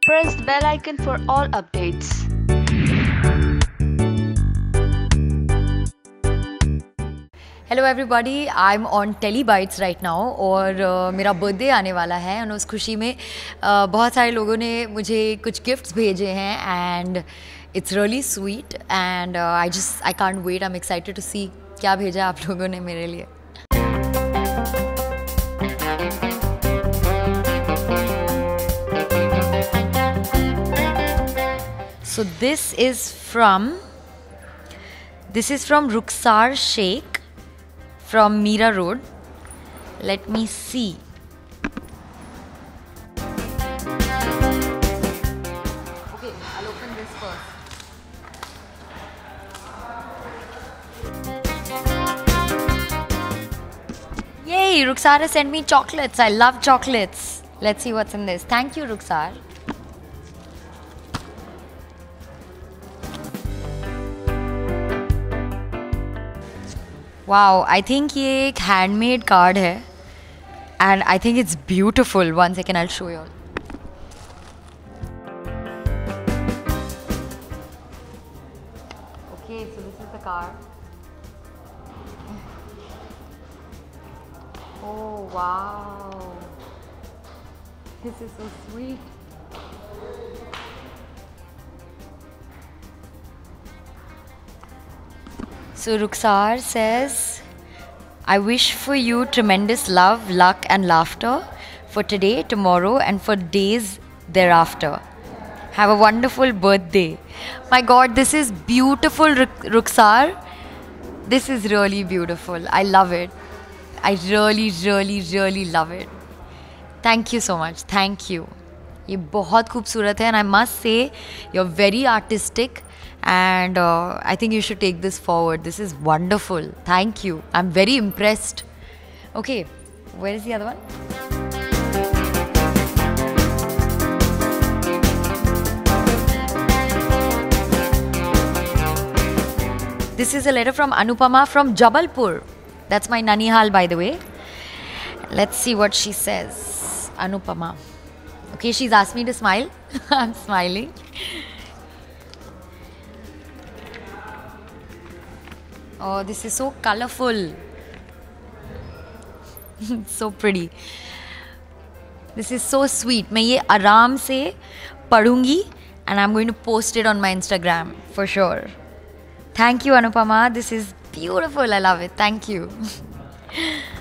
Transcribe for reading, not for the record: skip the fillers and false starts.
press the bell icon for all updates. Hello everybody, I am on Telebytes right now और मेरा birthday आने वाला है और उस खुशी में बहुत सारे लोगों ने मुझे कुछ गिफ्ट्स भेजे हैं and it's really sweet and I can't wait, I am excited to see क्या भेजा आप लोगों ने मेरे लिए. So this is from Rukhsar Sheikh from Meera Road. Let me see. Okay, I'll open this first. Yay, Rukhsar has sent me chocolates. I love chocolates. Let's see what's in this. Thank you, Rukhsar. Wow, I think ये एक handmade card है and I think it's beautiful. One second, I'll show you all. Okay, so this is the card. Oh wow, this is so sweet. So Rukhsar says, I wish for you tremendous love, luck and laughter for today, tomorrow and for days thereafter. Have a wonderful birthday. My God, this is beautiful, Rukhsar. This is really beautiful. I love it. I really love it. Thank you so much. Thank you. ये बहुत खूबसूरत है and I must say you're very artistic and I think you should take this forward. This is wonderful. Thank you. I'm very impressed. Okay, where is the other one? This is a letter from Anupama from Jabalpur. That's my Nanihal, by the way. Let's see what she says. Anupama. Okay, she's asked me to smile. I'm smiling. Oh, this is so colorful. So pretty. This is so sweet. मैं ये आराम से पढ़ूंगी and I'm going to post it on my Instagram for sure. Thank you, Anupama. This is beautiful. I love it. Thank you.